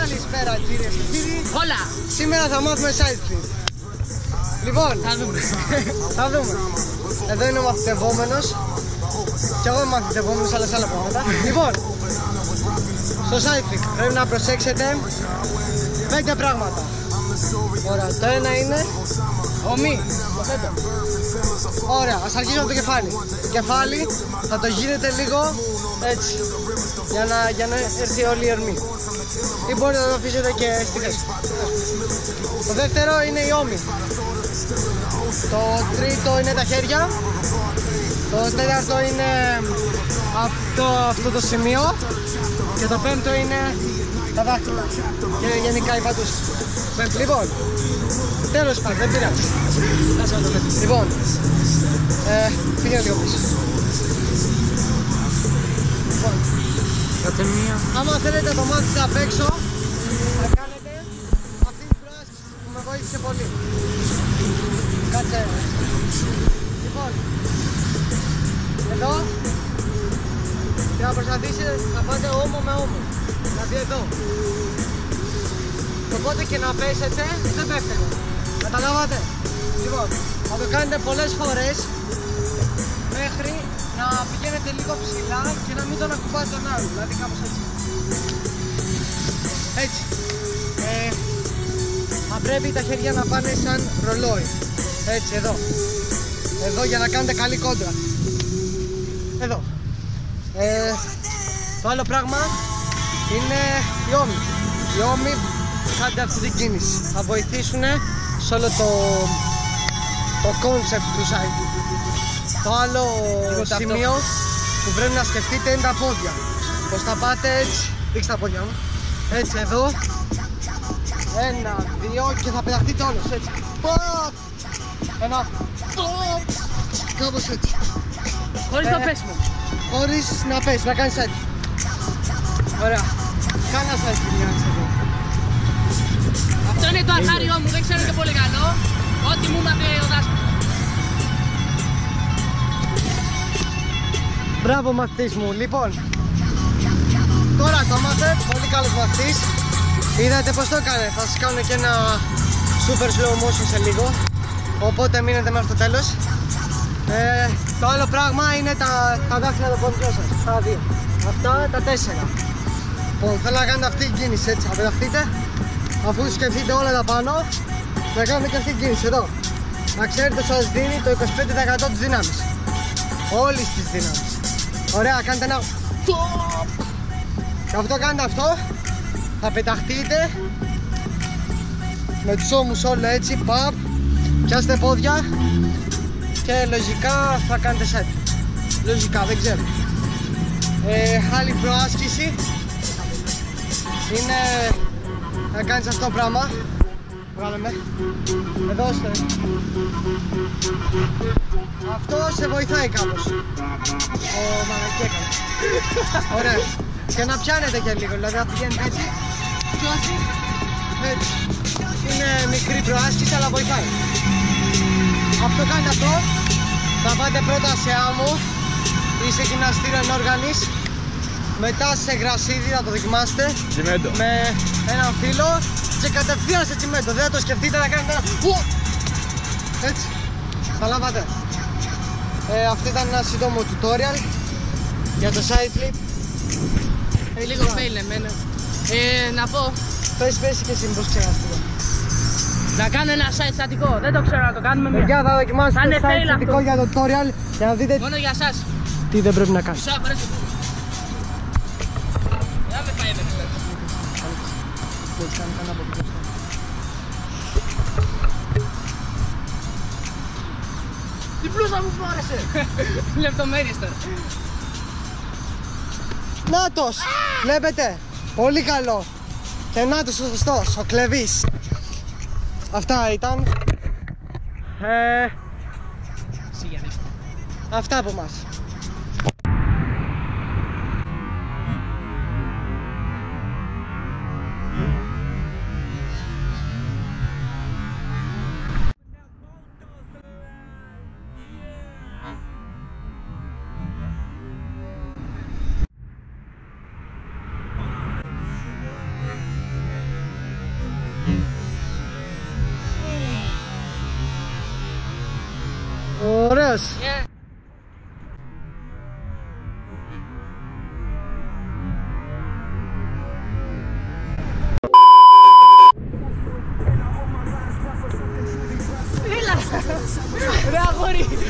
Καλησπέρα κυρίες και κύριοι. Όλα! Σήμερα θα μάθουμε Sideflip. Λοιπόν, θα δούμε. Εδώ είναι ο μαθητευόμενος. Και εγώ είμαι μαθητευόμενος, αλλά σε άλλα πράγματα. Λοιπόν, στο Sideflip πρέπει να προσέξετε 5 πράγματα. Ωραία, το ένα είναι ομή. Ωραία, ας αρχίσουμε από το κεφάλι. Το κεφάλι θα το γίνετε λίγο έτσι, για να έρθει όλη η ορμή. Ή μπορείτε να το αφήσετε και στη θέση. Το δεύτερο είναι η ώμη. Το τρίτο είναι τα χέρια. Το τέταρτο είναι αυτό το σημείο. Και το πέμπτο είναι τα δάχτυλα. Και γενικά η πατούση. Λοιπόν, τέλος πάντων, δεν πειράζει. Λοιπόν, πήγαινε λίγο πίσω. Λοιπόν, άμα θέλετε να το μάθετε απ' έξω, θα κάνετε αυτή την πράσινη που με βοήθησε πολύ. Κάτσε. Λοιπόν, εδώ, και να προσπαθήσετε να πάτε ώμο με ώμο. Δηλαδή εδώ. Οπότε και να πέσετε, δεν πέφτετε. Καταλάβατε. Λοιπόν, θα το κάνετε πολλές φορές μέχρι να πηγαίνετε λίγο ψηλά και να μην τον ακουμπάτε τον άλλο. Δηλαδή κάπως έτσι. Έτσι. Θα πρέπει τα χέρια να πάνε σαν ρολόι. Έτσι, εδώ. Εδώ για να κάνετε καλή κόντρα. Εδώ. Το άλλο πράγμα είναι η ώμη. Η ώμη, κάντε αυτή την κίνηση. Θα βοηθήσουν σε όλο το concept του Sideflip. Το άλλο σημείο που πρέπει να σκεφτείτε είναι τα πόδια. Πως θα πάτε έτσι, δείξτε τα πόδια μου. Έτσι εδώ. 1, 2 και θα πεταχτείτε όλος έτσι. Ένα. Κάπως έτσι. Χωρίς το πέσιμο. Χωρίς να πέσει, να κάνεις έτσι. Ωραία. Κάνε ένα Sideflip για να είσαι εδώ. Αυτό είναι το αρχάριό μου, δεν ξέρω και πολύ καλό. Ό,τι μου μάθε ο δάσκαλος. Μπράβο μαθητής μου. Λοιπόν, τώρα το μάθε, πολύ καλός μαθητής. Είδατε πως το έκανε, θα σας κάνω και ένα super slow motion σε λίγο. Οπότε μείνετε μέχρι το τέλος. Το άλλο πράγμα είναι τα δάχτυλα των πόδων σας. Τα 2. Αυτά τα 4. Λοιπόν, θέλω να κάνετε αυτή την κίνηση έτσι, να πεταχτείτε. Αφού σκεφτείτε όλα τα πάνω, να κάνετε και αυτή την κίνηση εδώ. Να ξέρετε ότι σας δίνει το 25% της δύναμης. Όλης της δύναμης. Ωραία, κάντε ένα. Και αυτό κάνετε αυτό. Θα πεταχτείτε με τους ώμους όλο έτσι, παπ. Πιάστε πόδια και λογικά θα κάνετε Sideflip. Λογικά, δεν ξέρω. Άλλη προάσκηση είναι να κάνεις αυτό το πράγμα. Βγάλε με. Εδώ είστε. Αυτό σε βοηθάει κάπως. Μαλακή έκανε. Ωραία. Και να πιάνετε και λίγο, δηλαδή να πηγαίνετε έτσι και όχι έτσι. Είναι μικρή προάσκηση αλλά βοηθάει. Αυτό κάνετε αυτό. Θα πάτε πρώτα σε άμμο ή σε γυμναστήριο ενόργανης. Μετά σε γρασίδι, θα το δοκιμάσετε. Τσιμέντο. Με έναν φύλλο και κατευθείαν σε τσιμέντο. Δεν θα το σκεφτείτε να κάνετε ένα. Έτσι. Καταλάβατε. Αυτό ήταν ένα σύντομο tutorial για το Sideflip. Λίγο fail εμένα. Να πω. Πες και εσύ μήπως ξέρεις αυτό. Να κάνω ένα site στατικό. Δεν το ξέρω να το κάνουμε μία. Παιδιά, θα δοκιμάσετε site στατικό για το tutorial για να δείτε μόνο για σας. τι δεν πρέπει να κάνεις. Δεν με πάει εδώ. Τι πλούσα μου φόρεσε. Λεπτομέρειες τώρα. Νάτος, βλέπετε, πολύ καλό. Και νάτος ο σωστός, ο κλεβής. Αυτά ήταν. Αυτά από μας. Ωραίος. Yeah. Έλα! Ρε αγόρι!